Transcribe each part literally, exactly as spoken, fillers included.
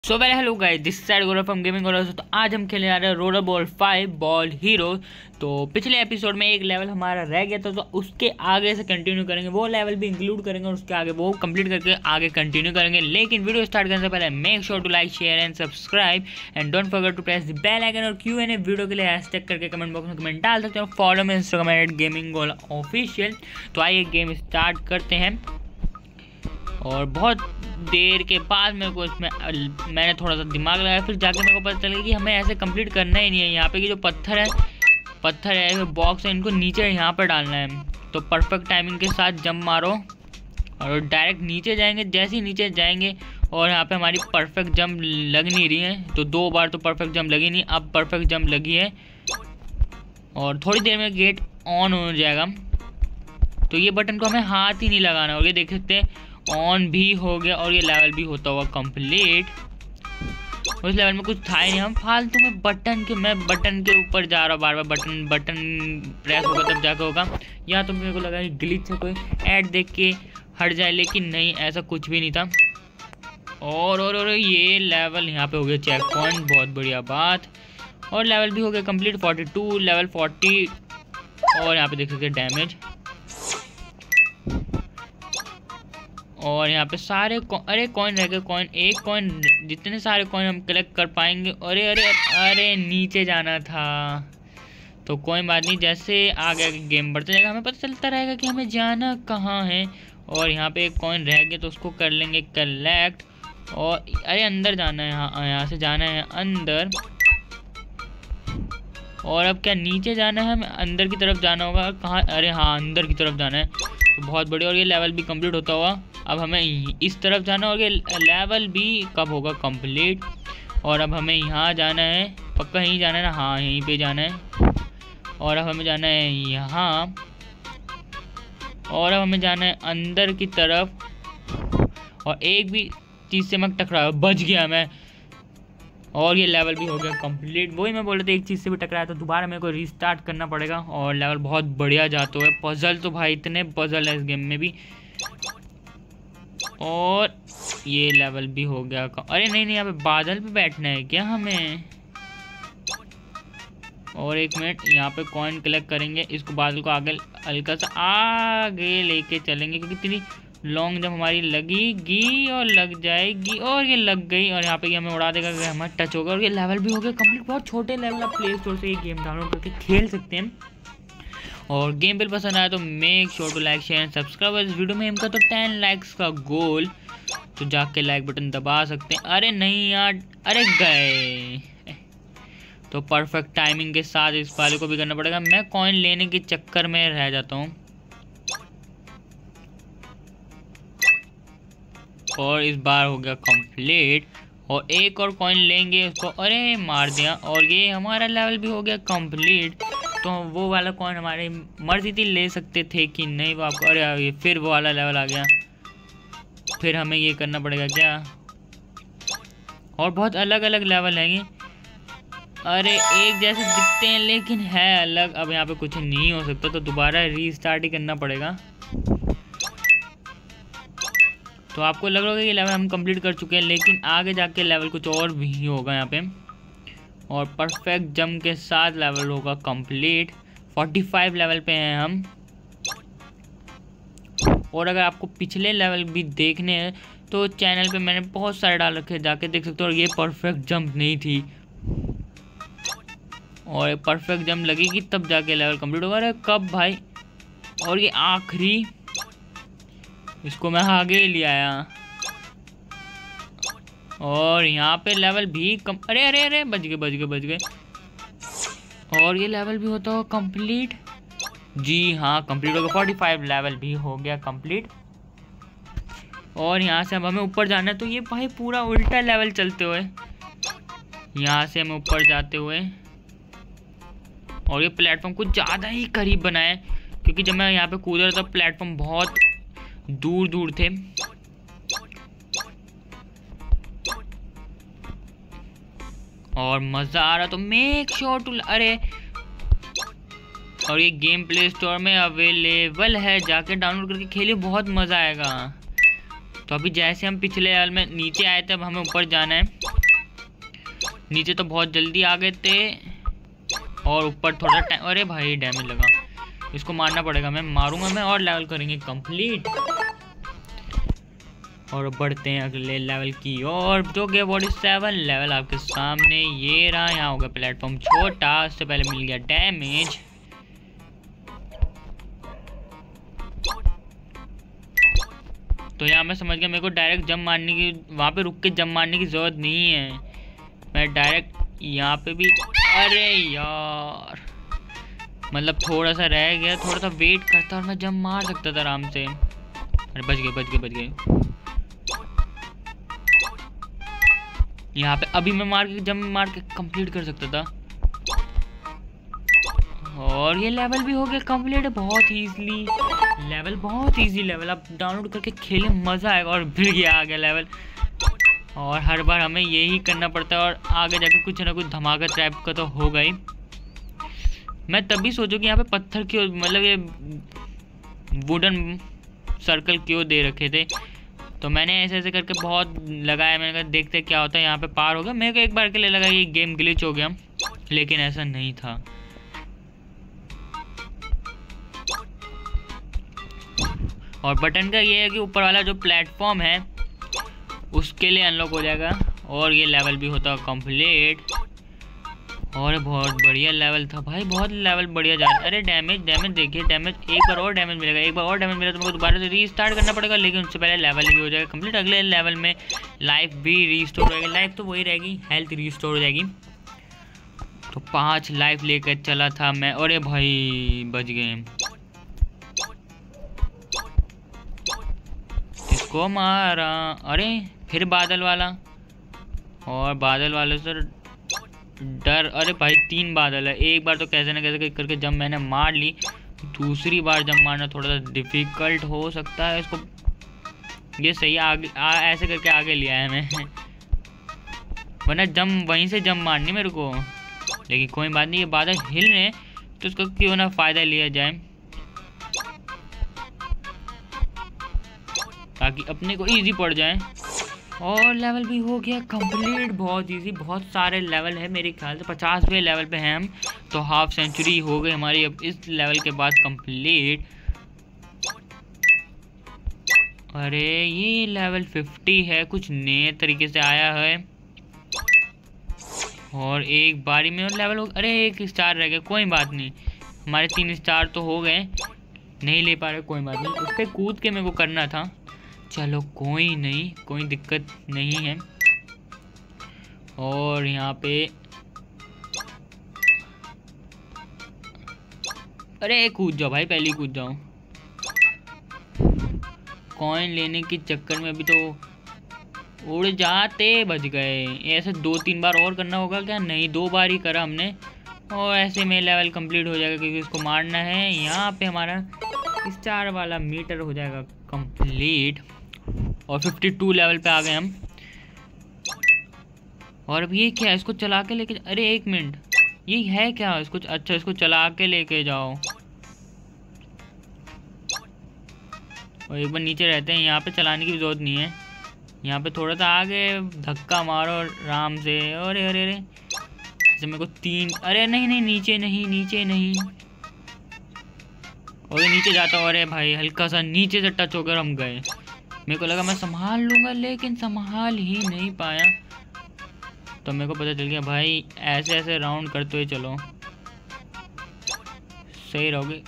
So well hello guys, this side Gaurav from gaming Gaurav. तो आज हम खेलने जा रहे हैं roller ball five ball hero. तो पिछले एपिसोड में एक लेवल हमारा रह गया था, तो उसके आगे से कंटिन्यू करेंगे, वो लेवल भी इंक्लूड करेंगे और उसके आगे वो कंप्लीट करके आगे कंटिन्यू करेंगे। लेकिन वीडियो स्टार्ट करने से पहले make sure to like share and subscribe and don't forget to press the bell icon. और क्यू एंड ए वीडियो के लिए हैशटैग करके कमेंट बॉक्स में कमेंट डाल सकते हो। फॉलो में Instagram at gaming Gaurav official. तो आइए गेम स्टार्ट करते हैं। और बहुत देर के बाद मेरे को इसमें मैंने थोड़ा सा दिमाग लगाया, फिर जाके मेरे को पता चला कि हमें ऐसे कंप्लीट करना ही नहीं है। यहाँ पे कि जो पत्थर है पत्थर है बॉक्स है, इनको नीचे यहाँ पर डालना है। तो परफेक्ट टाइमिंग के साथ जंप मारो और डायरेक्ट नीचे जाएंगे। जैसे ही नीचे जाएंगे और यहाँ पे हमारी परफेक्ट जंप लग नहीं रही है, तो दो बार तो परफेक्ट जंप लगी नहीं, अब परफेक्ट जंप लगी है और थोड़ी देर में गेट ऑन हो जाएगा। तो ये बटन को हमें हाथ ही नहीं लगाना। और ये देख सकते हैं ऑन भी हो गया और ये लेवल भी होता हुआ कंप्लीट। उस लेवल में कुछ था ही नहीं, हम फालतू में बटन के मैं बटन के ऊपर जा रहा हूँ बार बार। बटन बटन प्रेस होगा तब जाके होगा। यहाँ तो मेरे को लगा कि ग्लिच है, कोई ऐड देख के हट जाए, लेकिन नहीं, ऐसा कुछ भी नहीं था। और और, और ये लेवल यहाँ पे हो गया चेक पॉइंट, बहुत बढ़िया बात। और लेवल भी हो गया complete forty two, level forty. और यहाँ पे देख सकते डैमेज। और यहाँ पे सारे अरे कॉइन रह गए, कॉइन एक कॉइन, जितने सारे कॉइन हम कलेक्ट कर पाएंगे। अरे अरे अरे नीचे जाना था, तो कोई बात नहीं, जैसे आगे गेम बढ़ता जाएगा हमें पता चलता रहेगा कि हमें जाना कहाँ है। और यहाँ पे एक कॉइन रह गया तो उसको कर लेंगे कलेक्ट। और अरे अंदर जाना है, यहाँ यहाँ से जाना है अंदर। और अब क्या नीचे जाना है, हमें अंदर की तरफ जाना होगा। कहाँ, अरे हाँ अंदर की तरफ जाना है, तो बहुत बढ़िया। और ये लेवल भी कंप्लीट होता हुआ अब हमें इस तरफ जाना, और ये लेवल भी कब होगा कंप्लीट। और अब हमें यहाँ जाना है, पक्का यहीं जाना है ना, हाँ यहीं पे जाना है। और अब हमें जाना है यहाँ, और अब हमें जाना है अंदर की तरफ। और एक भी चीज़ से मैं टकराया, बच गया मैं। और ये लेवल भी हो गया कंप्लीट। वही मैं बोल रहा था, एक चीज़ से भी टकराया तो दोबारा मेरे को रीस्टार्ट करना पड़ेगा। और लेवल बहुत बढ़िया जाता है। पजल तो भाई इतने पजल है इस गेम में भी। और ये लेवल भी हो गया। अरे नहीं नहीं, यहाँ पे बादल पे बैठना है क्या हमें। और एक मिनट, यहाँ पे कॉइन कलेक्ट करेंगे, इसको बादल को आगे हल्का सा आगे लेके चलेंगे, क्योंकि इतनी लॉन्ग जब हमारी लगेगी और लग जाएगी। और ये लग गई, और यहाँ पे ये हमें उड़ा देगा अगर हमारा टच होगा। और ये लेवल भी हो गया कंप्लीट। बहुत छोटे लेवल, आप प्ले स्टोर से ये गेम डाउनलोड करके खेल सकते हैं। और गेम बिल पसंद आया तो make sure to like share and subscribe. इस वीडियो में इनका तो टेन लाइक्स का गोल, तो जाके लाइक बटन दबा सकते हैं। अरे नहीं यार, अरे गए। तो परफेक्ट टाइमिंग के साथ इस वाले को भी करना पड़ेगा। मैं कॉइन लेने के चक्कर में रह जाता हूँ। और इस बार हो गया कंप्लीट। और एक और कॉइन लेंगे उसको, अरे मार दिया। और ये हमारा लेवल भी हो गया कंप्लीट। तो वो वाला कॉइन हमारी मर्जी थी, ले सकते थे कि नहीं वो आपको। अरे ये फिर वो वाला लेवल आ गया, फिर हमें ये करना पड़ेगा क्या। और बहुत अलग अलग लेवल हैं ये, अरे एक जैसे दिखते हैं लेकिन है अलग। अब यहाँ पे कुछ नहीं हो सकता, तो दोबारा रीस्टार्ट ही करना पड़ेगा। तो आपको लग रहा होगा कि लेवल हम कंप्लीट कर चुके हैं, लेकिन आगे जाके लेवल कुछ और भी होगा यहाँ पे। और परफेक्ट जंप के साथ लेवल होगा कंप्लीट। पैंतालीस लेवल पे हैं हम। और अगर आपको पिछले लेवल भी देखने हैं तो चैनल पे मैंने बहुत सारे डाल रखे हैं, जाके देख सकते हो। और ये परफेक्ट जंप नहीं थी, और परफेक्ट जंप लगेगी तब जाके लेवल कंप्लीट होगा। अरे कब भाई। और ये आखिरी, इसको मैं आगे ही ले आया। और यहाँ पे लेवल भी कम, अरे अरे अरे बच गए बच गए बच गए। और ये लेवल भी होता हो कंप्लीट, जी हाँ कंप्लीट हो गया। पैंतालीस लेवल भी हो गया कंप्लीट। और यहाँ से अब हमें ऊपर जाना है, तो ये भाई पूरा उल्टा लेवल चलते हुए यहाँ से हमें ऊपर जाते हुए। और ये प्लेटफॉर्म कुछ ज़्यादा ही करीब बनाए, क्योंकि जब मैं यहाँ पे कूद रहा था प्लेटफॉर्म बहुत दूर दूर थे। और मज़ा आ रहा, तो मेक श्योर टू, अरे और ये गेम प्ले स्टोर में अवेलेबल है, जाके डाउनलोड करके खेलिए, बहुत मज़ा आएगा। तो अभी जैसे हम पिछले लेवल में नीचे आए थे, अब हमें ऊपर जाना है। नीचे तो बहुत जल्दी आ गए थे और ऊपर थोड़ा टाइम। अरे भाई डैमेज लगा, इसको मारना पड़ेगा, मैं मारूंगा मैं और लेवल करेंगे कंप्लीट। और बढ़ते हैं अगले लेवल की और, जो गया बॉडी सेवन लेवल आपके सामने ये रहा। यहाँ होगा प्लेटफॉर्म छोटा, उससे पहले मिल गया डैमेज। तो यहाँ मैं समझ गया मेरे को डायरेक्ट जंप मारने की, वहाँ पे रुक के जंप मारने की ज़रूरत नहीं है, मैं डायरेक्ट यहाँ पे भी। अरे यार मतलब थोड़ा सा रह गया, थोड़ा सा वेट करता और मैं जंप मार सकता था आराम से। अरे बच गए बच गए बच गए। यहाँ पे अभी मैं मार के जंप मार के कंप्लीट कर सकता था। और ये लेवल भी हो गया कंप्लीट बहुत इजीली। लेवल बहुत इजी लेवल, आप डाउनलोड करके खेलें मज़ा आएगा। और फिर ये आ गया लेवल, और हर बार हमें यही करना पड़ता है और आगे जाके कुछ ना कुछ धमाका टाइप का तो होगा ही। मैं तभी सोचूं कि यहाँ पे पत्थर क्यों, मतलब ये वुडन सर्कल क्यों दे रखे थे। तो मैंने ऐसे ऐसे करके बहुत लगाया, मैंने कहा देखते क्या होता है। यहाँ पे पार हो गया, मेरे को एक बार के लिए लगा ये गेम ग्लिच हो गया, लेकिन ऐसा नहीं था। और बटन का ये है कि ऊपर वाला जो प्लेटफॉर्म है उसके लिए अनलॉक हो जाएगा और ये लेवल भी होता है कंप्लीट। और बहुत बढ़िया लेवल था भाई, बहुत लेवल बढ़िया जा रहा है। अरे डैमेज डैमेज देखिए, डैमेज एक बार और डैमेज मिलेगा, एक बार और डैमेज मिला तो मेरे को दोबारा से रीस्टार्ट करना पड़ेगा, लेकिन उससे पहले लेवल ही हो जाएगा कंप्लीट। अगले लेवल में लाइफ भी रीस्टोर हो जाएगी, लाइफ तो वही रहेगी, हेल्थ रीस्टोर हो जाएगी। तो पाँच लाइफ लेकर चला था मैं, अरे भाई बच गए, इसको मारा। अरे फिर बादल वाला, और बादल वाले से डर। अरे भाई तीन बादल है, एक बार तो कैसे ना कैसे करके जब मैंने मार ली, दूसरी बार जब मारना थोड़ा सा डिफ़िकल्ट हो सकता है। इसको ये सही आगे आ, ऐसे करके आगे लिया है मैं, वरना जम वहीं से जम मारनी मेरे को। लेकिन कोई बात नहीं, ये बादल हिल रहे तो उसका क्यों ना फ़ायदा लिया जाए, ताकि अपने को इजी पड़ जाए। और लेवल भी हो गया कंप्लीट, बहुत इजी। बहुत सारे लेवल है, मेरे ख्याल से पचासवें लेवल पे हैं हम, तो हाफ सेंचुरी हो गई हमारी अब इस लेवल के बाद कंप्लीट। अरे ये लेवल फिफ्टी है, कुछ नए तरीके से आया है। और एक बारी में और लेवल हो, अरे एक स्टार रह गया, कोई बात नहीं, हमारे तीन स्टार तो हो गए, नहीं ले पा रहे कोई बात नहीं, उस पर कूद के मेरे को करना था। चलो कोई नहीं, कोई दिक्कत नहीं है। और यहाँ पे अरे कूद जाओ भाई, पहले ही कूद जाओ। कॉइन लेने के चक्कर में अभी तो उड़ जाते, बच गए। ऐसे दो तीन बार और करना होगा क्या? नहीं, दो बार ही करा हमने और ऐसे में लेवल कंप्लीट हो जाएगा, क्योंकि इसको मारना है। यहाँ पे हमारा स्टार वाला मीटर हो जाएगा कंप्लीट और बावन लेवल पे आ गए हम। और अब ये क्या है, इसको चला के लेके, अरे एक मिनट, ये है क्या इसको? अच्छा, इसको चला के लेके जाओ। और एक बार नीचे रहते हैं, यहाँ पे चलाने की जरूरत नहीं है, यहाँ पे थोड़ा सा आगे धक्का मारो आराम से। अरे अरे अरे जैसे मेरे को तीन, अरे नहीं नहीं नीचे नहीं, नीचे नहीं, और नीचे जाता हूँ। अरे भाई हल्का सा नीचे से टच होकर हम गए, मेरे को लगा मैं संभाल लूँगा, लेकिन संभाल ही नहीं पाया। तो मेरे को पता चल गया भाई ऐसे ऐसे राउंड करते हुए चलो, सही रहोगे।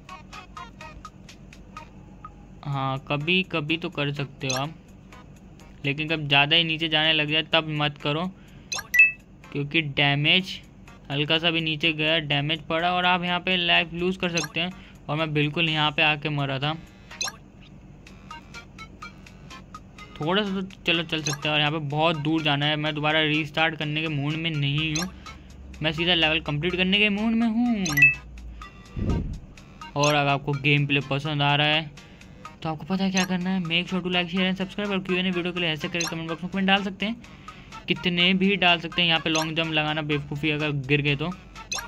हाँ कभी कभी तो कर सकते हो आप, लेकिन कब ज़्यादा ही नीचे जाने लग जाए तब मत करो, क्योंकि डैमेज हल्का सा भी नीचे गया डैमेज पड़ा और आप यहाँ पे लाइफ लूज़ कर सकते हैं। और मैं बिल्कुल यहाँ पे आके मरा था। थोड़ा सा तो चलो चल सकते हैं, और यहाँ पे बहुत दूर जाना है। मैं दोबारा रीस्टार्ट करने के मूड में नहीं हूँ, मैं सीधा लेवल कंप्लीट करने के मूड में हूँ। और अगर आपको गेम प्ले पसंद आ रहा है तो आपको पता है क्या करना है, make sure to like share and subscribe. और क्यों नहीं वीडियो के लिए ऐसे करके कमेंट बॉक्स में कमेंट डाल सकते हैं, कितने भी डाल सकते हैं। यहाँ पे लॉन्ग जंप लगाना बेवकूफ़ी, अगर गिर गए तो।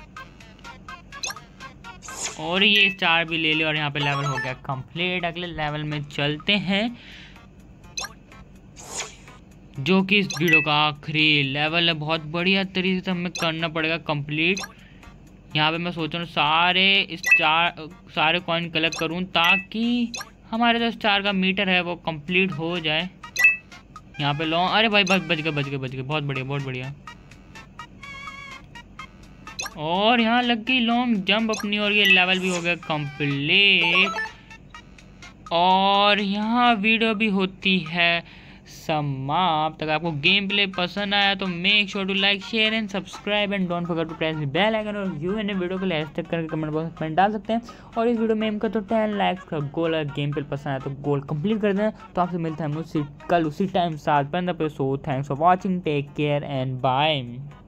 और ये स्टार भी ले ले और यहाँ पे लेवल हो गया कंप्लीट। अगले लेवल में चलते हैं। जो कि इस वीडियो का आखिरी लेवल है। बहुत बढ़िया तरीके से हमें करना पड़ेगा कंप्लीट। यहाँ पे मैं सोच रहा हूँ सारे स्टार सारे कॉइन कलेक्ट करूँ ताकि हमारे जो स्टार का मीटर है वो कंप्लीट हो जाए। यहाँ पे लॉन्ग, अरे भाई बच बच गए बच गए बच गए, बहुत बढ़िया बहुत बढ़िया। और यहाँ लग गई लॉन्ग जंप अपनी, और ये लेवल भी हो गया कंप्लीट। और यहाँ वीडियो भी होती है समाप्त। अगर आपको गेम प्ले पसंद आया तो make sure to like share and subscribe and don't forget to press the bell icon. और यू एंड वीडियो को हैशटैग करके कमेंट बॉक्स में डाल सकते हैं। और इस वीडियो में इनका तो टेन लाइक्स का गोल है, गेम प्ले पसंद आया तो गोल कंप्लीट कर देना। तो आपसे मिलता है मुझसे कल उसी टाइम साथ बंद पे। So thanks for watching, take care and bye.